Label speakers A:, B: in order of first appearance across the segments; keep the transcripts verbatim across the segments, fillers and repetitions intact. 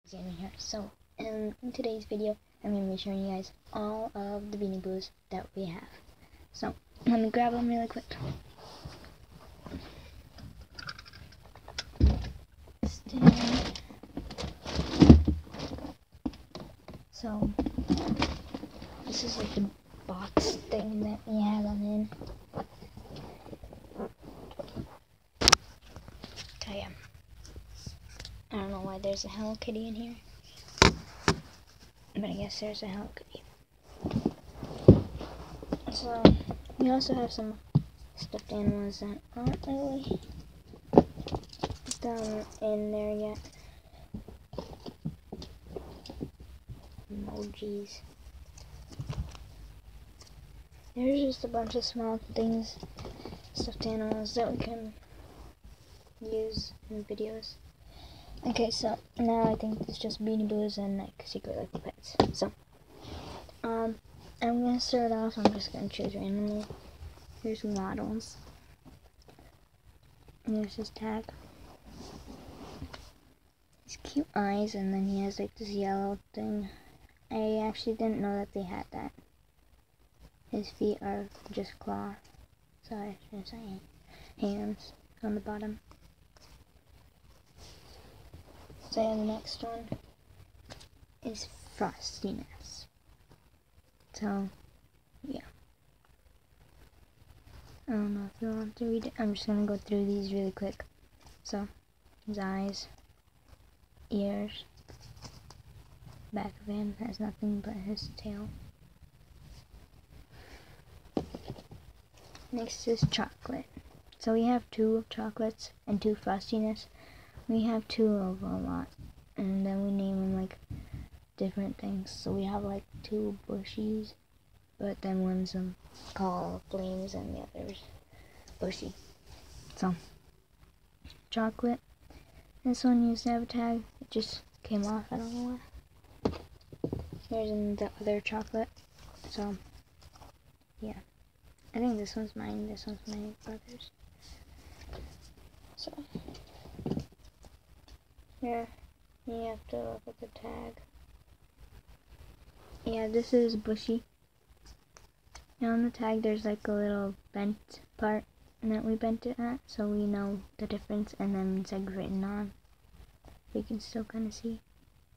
A: Jamie here. So, in, in today's video, I'm going to be showing you guys all of the Beanie Boos that we have. So, let me grab them really quick. So, this is like the box thing that we have them in. Okay, yeah. I don't know why there's a Hello Kitty in here, but I guess there's a Hello Kitty. So, we also have some stuffed animals that aren't really down in there yet. Emojis. There's just a bunch of small things, stuffed animals that we can use in videos. Okay, so now I think it's just Beanie Boos and like Secret Life of Pets. So, um, I'm gonna start off. I'm just gonna choose randomly. Here's Waddles. Here's his tag. His cute eyes, and then he has like this yellow thing. I actually didn't know that they had that. His feet are just claw. Sorry, I should say hands on the bottom. So yeah, the next one is Frostiness. So, yeah. I don't know if you want to read it. I'm just gonna go through these really quick. So, his eyes, ears, back of him has nothing but his tail. Next is Chocolate. So we have two chocolates and two Frostiness. We have two of a lot, and then we name them like different things. So we have like two bushies, but then one's um, called Flames and the other's Bushy. So, Chocolate. This one used to have a tag. It just came off. I don't know why. Here's the other Chocolate. So, yeah. I think this one's mine. This one's my brother's. So, here you have to look at the tag. Yeah, this is Bushy. And on the tag there's like a little bent part that we bent it at, so we know the difference, and then it's like written on. We can still kind of see.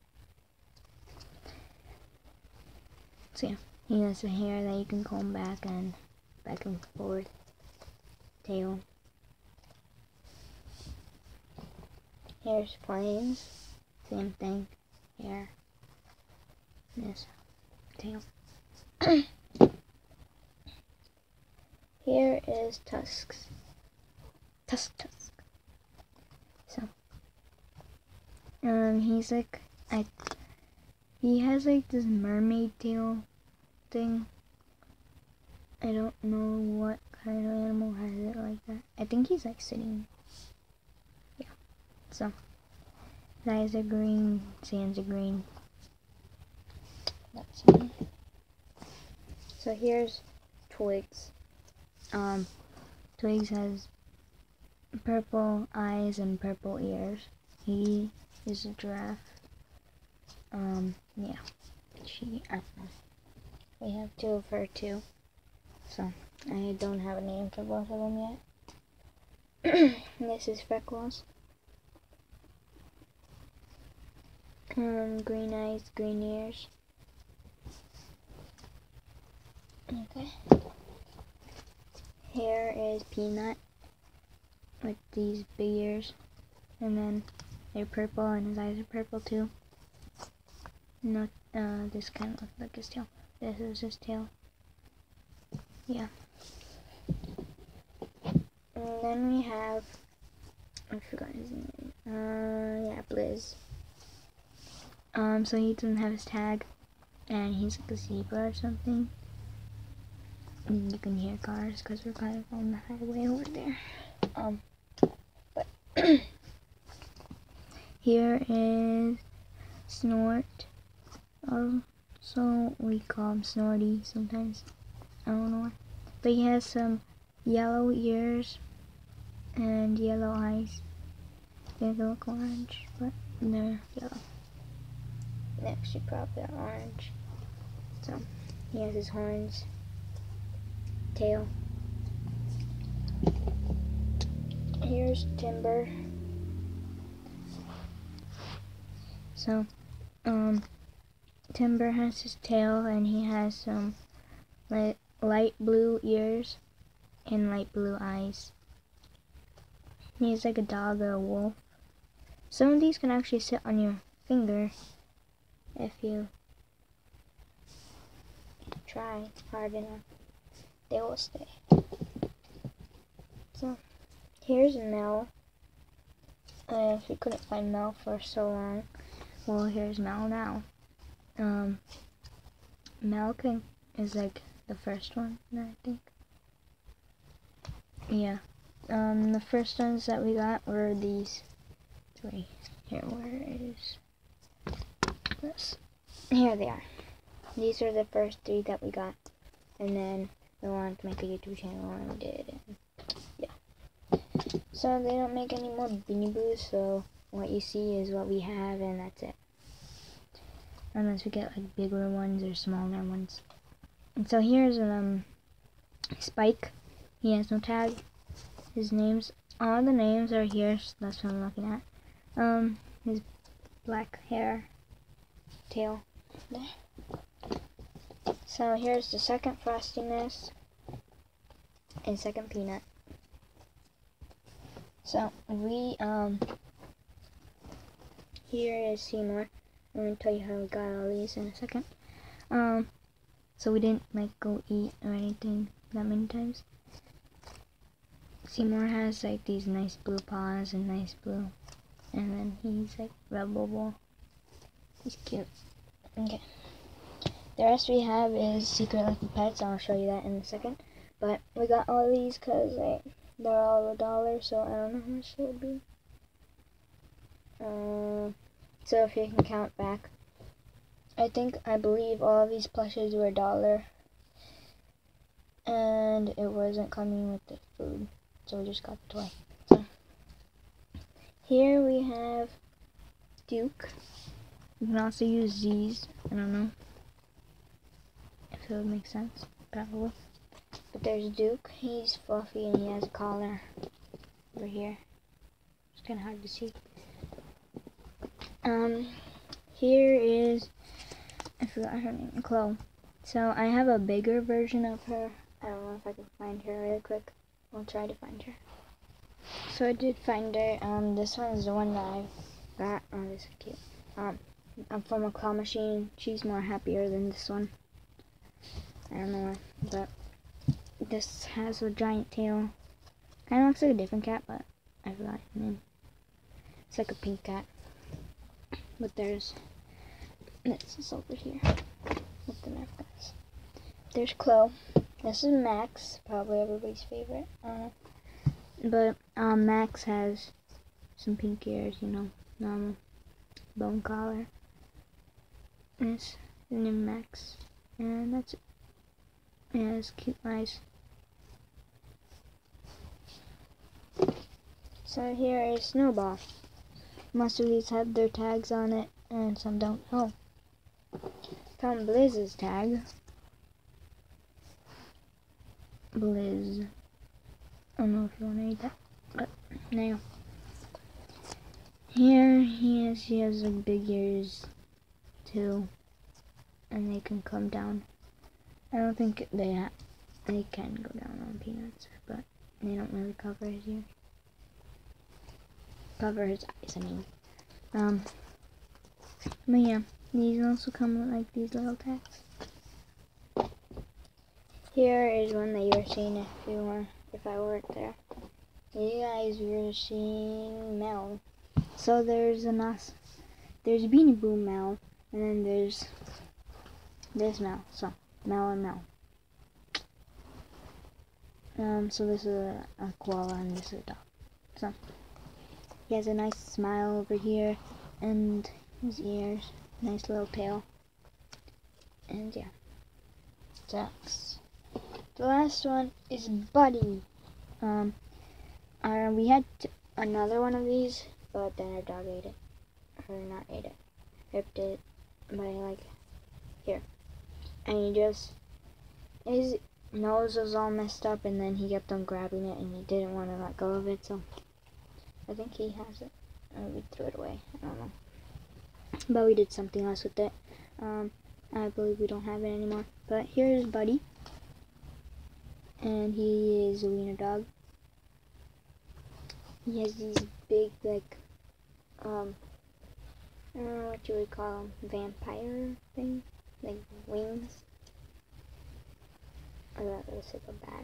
A: So yeah, he has a hair that you can comb back and back and forth. Tail. Here's Flames. Same thing. Hair. This. Tail. Here is Tusks. Tusk Tusk. So, um, he's like, I, he has like this mermaid tail thing. I don't know what kind of animal has it like that. I think he's like sitting. Yeah. So, his eyes are green, his hands are green. That's him. So here's Twigs. Um, Twigs has purple eyes and purple ears. He is a giraffe. Um, yeah. She, I don't know. We have two of her too. So, I don't have a name for both of them yet. This is Freckles. Um, green eyes, green ears. Okay. Here is Peanut with these big ears, and then they're purple, and his eyes are purple too. Not uh, this kind of looks like his tail. This is his tail. Yeah. And then we have, I forgot his name. Uh, yeah, Blizz. Um, so he doesn't have his tag, and he's like a zebra or something. And you can hear cars because we're kind of on the highway over there. Um, but here is Snort. Also, we call him Snorty sometimes. I don't know why. But he has some yellow ears and yellow eyes. They look orange, but they're yellow. actually probably orange. So he has his horns, tail. Here's Timber. So, um, Timber has his tail, and he has some light, light blue ears and light blue eyes. He's like a dog or a wolf. Some of these can actually sit on your finger if you try hard enough. They will stay. So, here's Mel. Uh, if we couldn't find Mel for so long, well, here's Mel now. Um, Mel can, is like the first one, I think. Yeah. Um, the first ones that we got were these three. Here, where is this? Here they are. These are the first three that we got, and then we wanted to make a YouTube channel, and we did. And yeah. So they don't make any more Beanie Boos, so what you see is what we have, and that's it. Unless we get like bigger ones or smaller ones. And so here's um Spike. He has no tag. His names, all the names are here. So that's what I'm looking at. Um, his black hair, tail. So here's the second Frostiness and second Peanut. So we um here is Seymour. I'm gonna tell you how we got all these in a second. Um, so we didn't like go eat or anything that many times. Seymour has like these nice blue paws and nice blue, and then he's like rubbable. He's cute. Okay. The rest we have is Secret Lucky Pets. I'll show you that in a second. But we got all these because like, they're all a dollar, so I don't know how much it would be. Uh, so if you can count back, I think, I believe all of these plushes were a dollar. And it wasn't coming with the food, so we just got the toy. So here we have Duke. You can also use these. I don't know if it would make sense, probably. But there's Duke. He's fluffy and he has a collar over here. It's kind of hard to see. Um, here is, I forgot her name, Chloe. So I have a bigger version of her. I don't know if I can find her really quick. I'll try to find her. So I did find her. Um, this one is the one that I got. Oh, this is cute. Um, I'm from a claw machine. She's more happier than this one. I don't know why, but this has a giant tail. Kind of looks like a different cat, but I forgot her name. It's like a pink cat. But there's, this is over here with the Nerf guns. There's Chloe. This is Max, probably everybody's favorite. Uh, but um, Max has some pink ears, you know, normal bone collar. And it's his name Max, and that's it. Yeah, it's cute eyes. So here is Snowball. Most of these have their tags on it, and some don't. Oh, found Blizz's tag. Blizz. I don't know if you want to read that, but now here he has he has like big ears too, and they can come down. I don't think they ha they can go down on Peanuts, but they don't really cover his ears. Cover his eyes, I mean. Um, but yeah, these also come with like these little tags. Here is one that you were seeing if you were, if I weren't there. You guys were seeing Mel. So there's a nice, there's Beanie Boo Mel, and then there's this Mel. So Mel and Mel. Um, so this is a, a koala and this is a dog. So he has a nice smile over here, and his ears, nice little tail, and yeah, that's. The last one is Buddy. Um, uh, we had t another one of these, but then our dog ate it, or not ate it, ripped it, by like here, and he just, his nose was all messed up, and then he kept on grabbing it, and he didn't want to let go of it, so I think he has it, or we threw it away, I don't know, but we did something else with it. um, I believe we don't have it anymore, but here's Buddy, and he is a wiener dog. He has these big, like, um, I don't know what you would call them, vampire thing, like wings, or that looks like a bat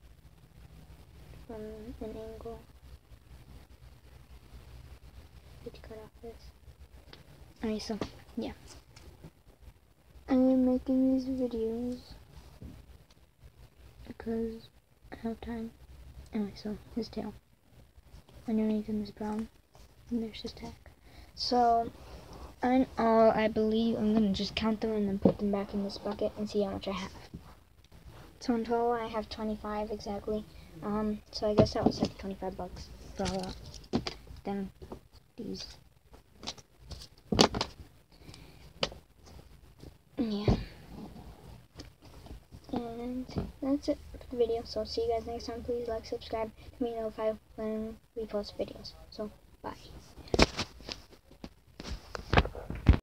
A: from an angle. Did you cut off this? Alright, so, yeah. I am making these videos because I have time. Anyway, so, his tail. Underneath him is brown, and there's his tag. So, and all, I believe I'm gonna just count them and then put them back in this bucket and see how much I have. So in total, I have twenty-five exactly. Um, so I guess that was like twenty-five bucks for all that. Then these. Yeah. And that's it for the video. So see you guys next time. Please like, subscribe to be notified when we post videos. So bye.